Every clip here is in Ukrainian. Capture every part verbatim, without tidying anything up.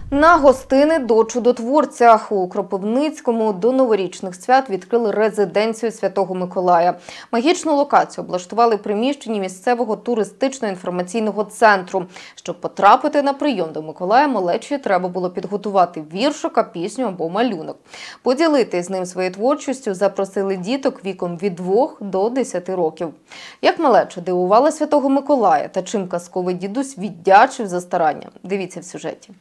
На гостини до чудотворця. У Кропивницькому до новорічних свят відкрили резиденцію Святого Миколая. Магічну локацію облаштували в приміщенні місцевого туристично-інформаційного центру. Щоб потрапити на прийом до Миколая, малечі треба було підготувати віршика, пісню або малюнок. Поділитись з ним своєю творчістю запросили діток віком від двох до десяти років. Як малеча дивувала Святого Миколая та чим казковий дідусь віддячив за старання? Дивіться в сюжеті.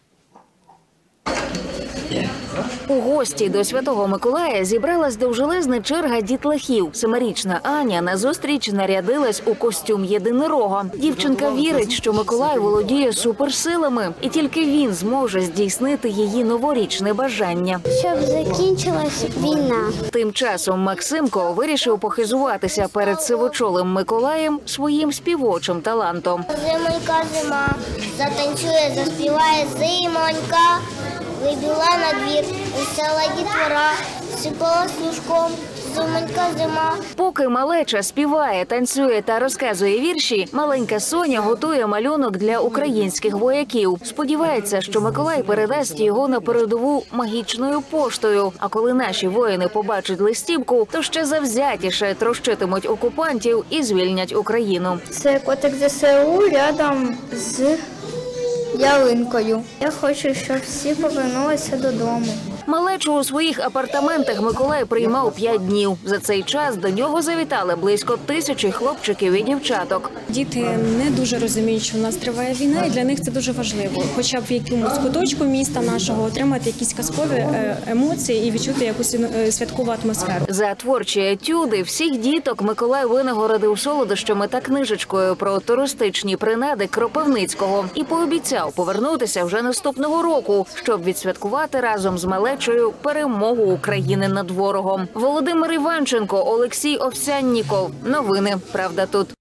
У гості до Святого Миколая зібралась довжелезна черга дітлахів. Семирічна Аня на зустріч нарядилась у костюм єдинорога. Дівчинка вірить, що Миколай володіє суперсилами, і тільки він зможе здійснити її новорічне бажання. Щоб закінчилась війна. Тим часом Максимко вирішив похизуватися перед сивочолим Миколаєм своїм співочим талантом. Зимонька, зима, затанцює, заспіває зимонька. Вибіла на двір, весела дітвора, сипала снежком, зимонька, зима. Поки малеча співає, танцює та розказує вірші, маленька Соня готує малюнок для українських вояків. Сподівається, що Миколай передасть його на передову магічною поштою. А коли наші воїни побачать листівку, то ще завзятіше трощитимуть окупантів і звільнять Україну. Це котик зе се у рядом з ялинкою. Я хочу, щоб всі повернулися додому. Малечу у своїх апартаментах Миколай приймав п'ять днів. За цей час до нього завітали близько тисячі хлопчиків і дівчаток. Діти не дуже розуміють, що в нас триває війна, і для них це дуже важливо. Хоча б в якомусь куточку міста нашого отримати якісь казкові емоції і відчути якусь святкову атмосферу. За творчі етюди всіх діток Миколай винагородив солодощами та книжечкою про туристичні принади Кропивницького і пообіцяв повернутися вже наступного року, щоб відсвяткувати разом з малечою перемогу України над ворогом. Володимир Іванченко, Олексій Овсянніков. Новини «Правда тут».